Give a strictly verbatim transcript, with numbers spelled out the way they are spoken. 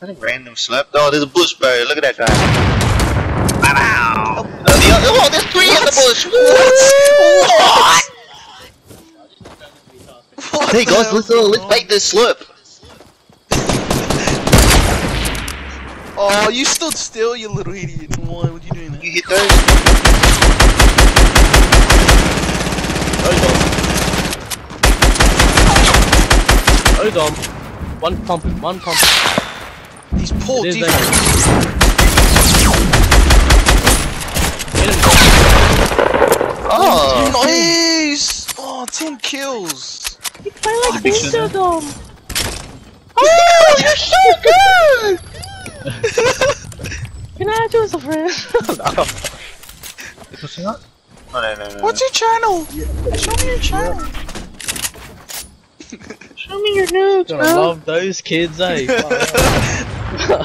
Random slap. Oh, there's a bush bird. Look at that guy. Wow. Uh, the other, oh, there's three what? in the bush. What? What? Hey guys, let's uh, let's bait this slurp. Oh, you stood still, you little idiot. Why would you doing that? You hit those? Hold on. One pump, one pump. These poor defense. Oh, nice! Oh, ten kills. You play like Ninja Dom. Oh, you're so good! Can I add you as a friend? No. You pushing up? Oh, no, no, no. What's your channel? Yeah. Show me your channel. Yeah. Show me your nudes, I bro. love those kids, eh?